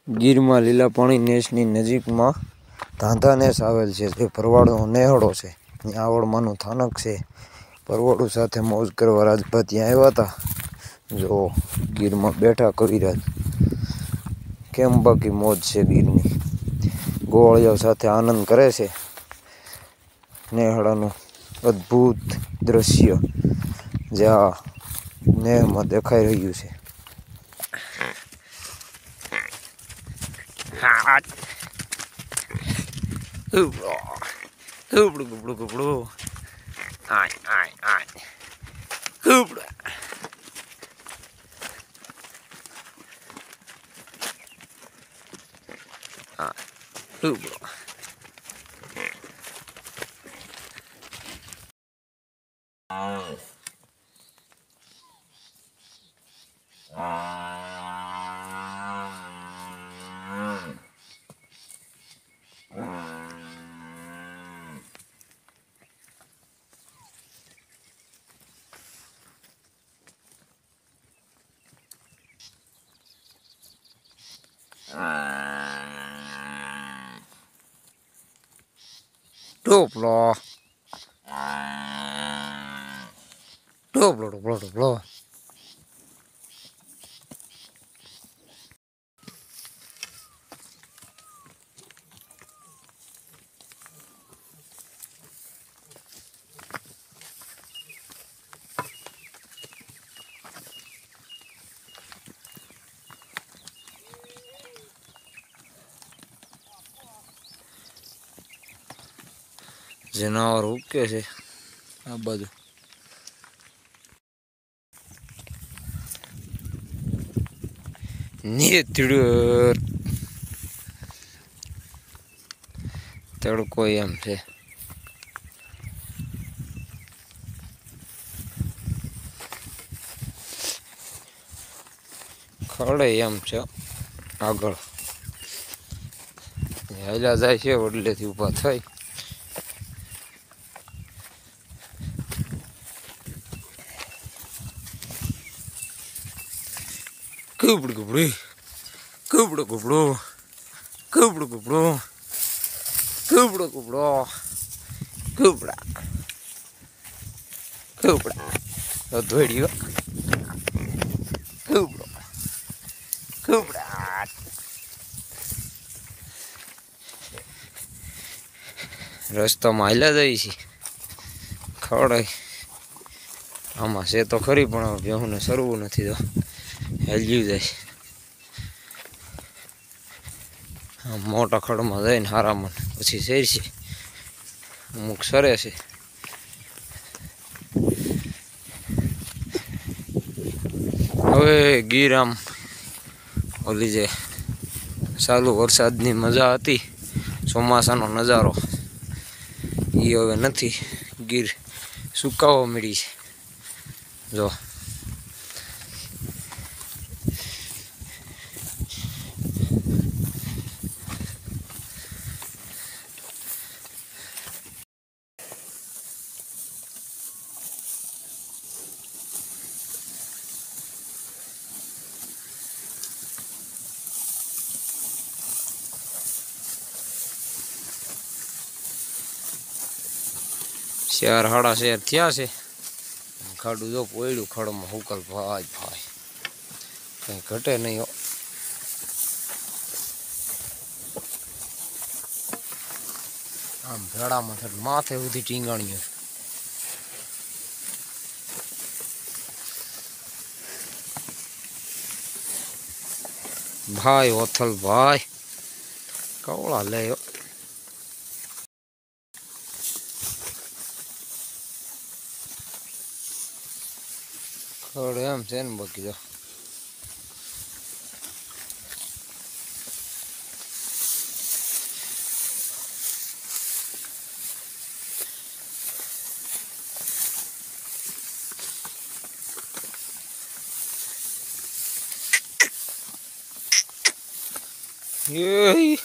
गीर में लीला पाणी नेसनी नजीक में धांधा नेस आवेल छे जे भरवाडनो नेहड़ो छे। ત્યાં આવડમાનું થાનક છે। પરવડું સાથે મોજ કરવા રાજભા ત્યાં આવ્યા હતા। જો ગીરમાં બેઠા કરી રહ્યા કેમ બાકી મોજ છે ગીરની। ગોવાળિયા સાથે આનંદ કરે છે। નેહડાનું અદ્ભુત દ્રશ્ય જે આ નેહમાં દેખાઈ રહ્યું છે। Hublu gublu gublu. Ai ai ai. Hublu. Ai. Hublu. Duplo. Duplo, duplo, duplo. जनावर हुक्के छे आ बाजू नीतिडर तड़को एम छे। खड़े एम छे आगळ हेला जाय छे वडलेथी ऊभा थई। Kublu kublu, kublu kublu, kublu kublu, kublu kublu, kubla, kubla. Odwedio, kublu, kubla. रस्ता में हाल्या जाई छे खड़ाई आमां से तो खरी पण बेहुने सरवू नथी तो हेल्यू जाय। मोटा खड़ में जाइने हारामण पछी सेर छे अमुक सरे छे। हवे गीर आम ओली जे चालू वरसादनी मजा हती ચોમાસાનો नजारो ई हवे नथी। गीर सुकावा मळी छे जो शेर हाड़ा शेर थया छे। खाडू जो पोयडू खड़ में हुकल भाई भाई कहीं घटे नहीं हो। आम भेड़ा में माथे उठी टींगाणी भाई ओथल भाई कवड़ा ले खड़े एम से बाकी जो ये